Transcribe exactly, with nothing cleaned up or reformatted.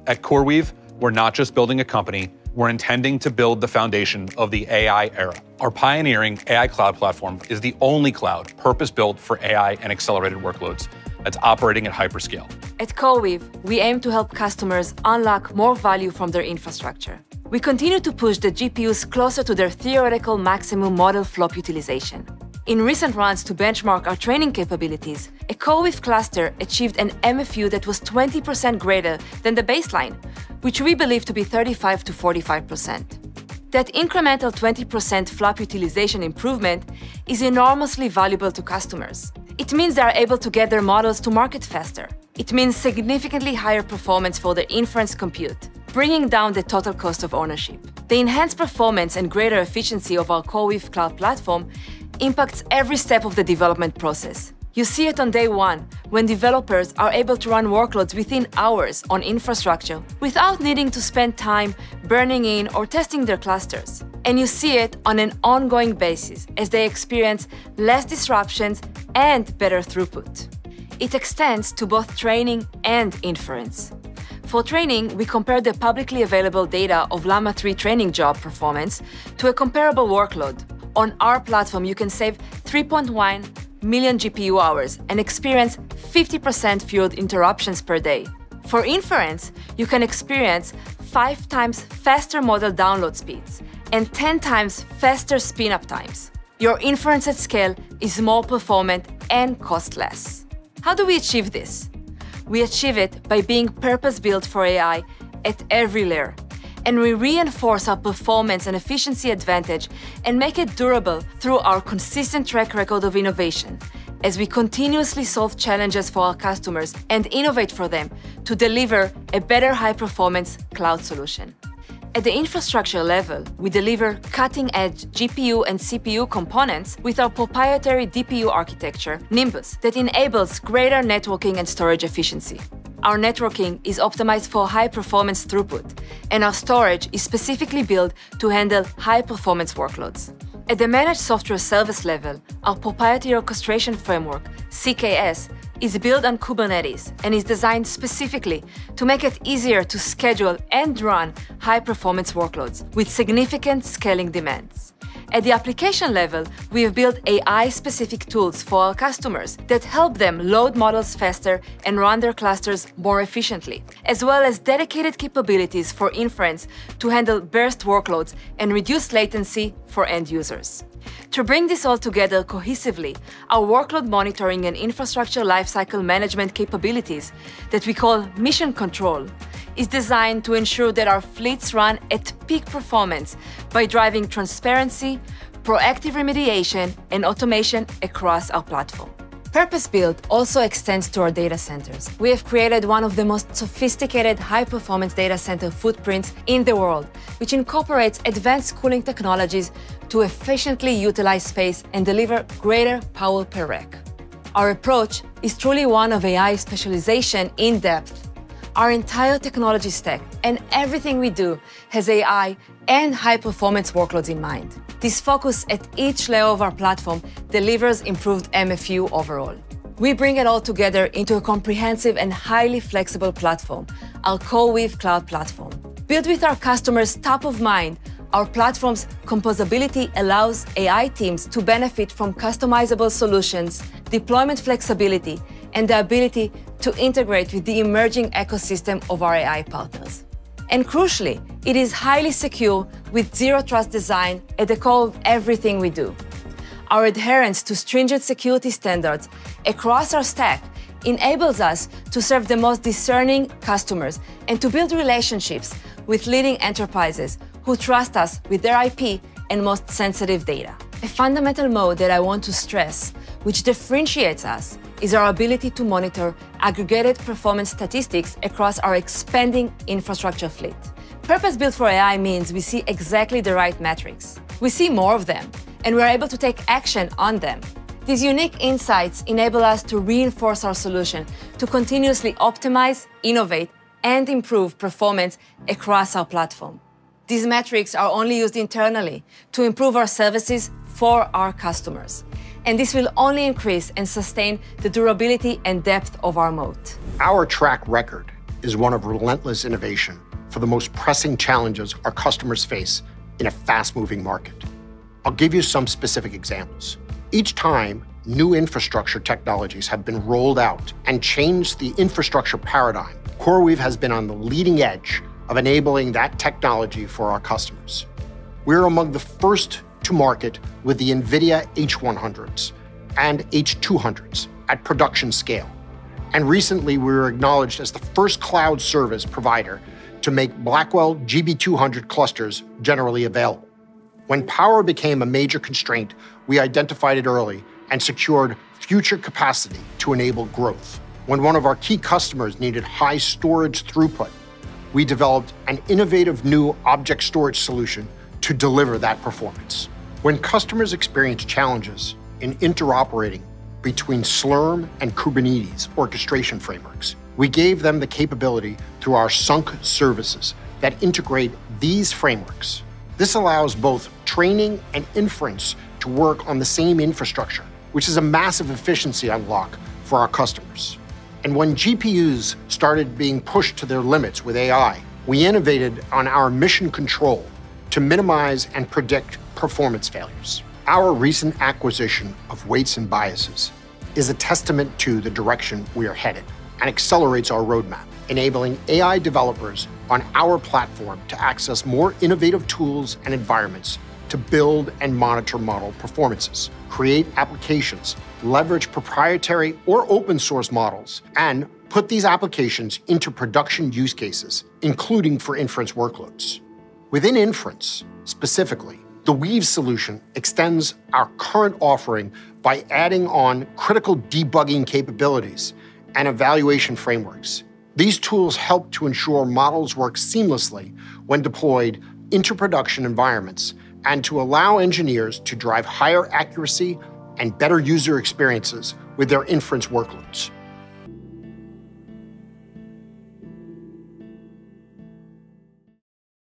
At CoreWeave, we're not just building a company, we're intending to build the foundation of the A I era. Our pioneering A I cloud platform is the only cloud purpose-built for A I and accelerated workloads that's operating at hyperscale. At CoreWeave, we aim to help customers unlock more value from their infrastructure. We continue to push the G P Us closer to their theoretical maximum model flop utilization. In recent runs to benchmark our training capabilities, a CoreWeave cluster achieved an M F U that was twenty percent greater than the baseline, which we believe to be thirty-five to forty-five percent. That incremental twenty percent flop utilization improvement is enormously valuable to customers. It means they are able to get their models to market faster. It means significantly higher performance for their inference compute, bringing down the total cost of ownership. The enhanced performance and greater efficiency of our CoreWeave cloud platform impacts every step of the development process. You see it on day one, when developers are able to run workloads within hours on infrastructure without needing to spend time burning in or testing their clusters. And you see it on an ongoing basis as they experience less disruptions and better throughput. It extends to both training and inference. For training, we compare the publicly available data of Llama three training job performance to a comparable workload. On our platform, you can save three point one million G P U hours and experience fifty percent fewer interruptions per day. For inference, you can experience five times faster model download speeds and ten times faster spin-up times. Your inference at scale is more performant and cost less. How do we achieve this? We achieve it by being purpose-built for A I at every layer. And we reinforce our performance and efficiency advantage and make it durable through our consistent track record of innovation, as we continuously solve challenges for our customers and innovate for them to deliver a better high-performance cloud solution. At the infrastructure level, we deliver cutting-edge G P U and C P U components with our proprietary D P U architecture, Nimbus, that enables greater networking and storage efficiency. Our networking is optimized for high-performance throughput, and our storage is specifically built to handle high-performance workloads. At the managed software service level, our proprietary orchestration framework, C K S, is built on Kubernetes and is designed specifically to make it easier to schedule and run high-performance workloads with significant scaling demands. At the application level, we have built A I-specific tools for our customers that help them load models faster and run their clusters more efficiently, as well as dedicated capabilities for inference to handle burst workloads and reduce latency for end users. To bring this all together cohesively, our workload monitoring and infrastructure lifecycle management capabilities that we call Mission Control is designed to ensure that our fleets run at peak performance by driving transparency, proactive remediation, and automation across our platform. Purpose-built also extends to our data centers. We have created one of the most sophisticated high-performance data center footprints in the world, which incorporates advanced cooling technologies to efficiently utilize space and deliver greater power per rack. Our approach is truly one of A I specialization in depth. Our entire technology stack and everything we do has A I and high-performance workloads in mind. This focus at each layer of our platform delivers improved M F U overall. We bring it all together into a comprehensive and highly flexible platform, our CoreWeave Cloud Platform. Built with our customers top of mind, our platform's composability allows A I teams to benefit from customizable solutions, deployment flexibility, and the ability to integrate with the emerging ecosystem of our A I partners. And crucially, it is highly secure with zero-trust design at the core of everything we do. Our adherence to stringent security standards across our stack enables us to serve the most discerning customers and to build relationships with leading enterprises who trust us with their I P and most sensitive data. A fundamental mode that I want to stress, which differentiates us, is our ability to monitor aggregated performance statistics across our expanding infrastructure fleet. Purpose-built for A I means we see exactly the right metrics. We see more of them, and we're able to take action on them. These unique insights enable us to reinforce our solution to continuously optimize, innovate, and improve performance across our platform. These metrics are only used internally to improve our services for our customers. And this will only increase and sustain the durability and depth of our moat. Our track record is one of relentless innovation for the most pressing challenges our customers face in a fast-moving market. I'll give you some specific examples. Each time new infrastructure technologies have been rolled out and changed the infrastructure paradigm, CoreWeave has been on the leading edge of enabling that technology for our customers. We're among the first to market with the NVIDIA H one hundreds and H two hundreds at production scale. And recently, we were acknowledged as the first cloud service provider to make Blackwell G B two hundred clusters generally available. When power became a major constraint, we identified it early and secured future capacity to enable growth. When one of our key customers needed high storage throughput, we developed an innovative new object storage solution to deliver that performance. When customers experience challenges in interoperating between Slurm and Kubernetes orchestration frameworks, we gave them the capability through our sunk services that integrate these frameworks. This allows both training and inference to work on the same infrastructure, which is a massive efficiency unlock for our customers. And when G P Us started being pushed to their limits with A I, we innovated on our mission control to minimize and predict performance failures. Our recent acquisition of Weights and Biases is a testament to the direction we are headed and accelerates our roadmap, enabling A I developers on our platform to access more innovative tools and environments to build and monitor model performances, create applications, leverage proprietary or open source models, and put these applications into production use cases, including for inference workloads. Within inference, specifically, the Weave solution extends our current offering by adding on critical debugging capabilities and evaluation frameworks. These tools help to ensure models work seamlessly when deployed into production environments and to allow engineers to drive higher accuracy and better user experiences with their inference workloads.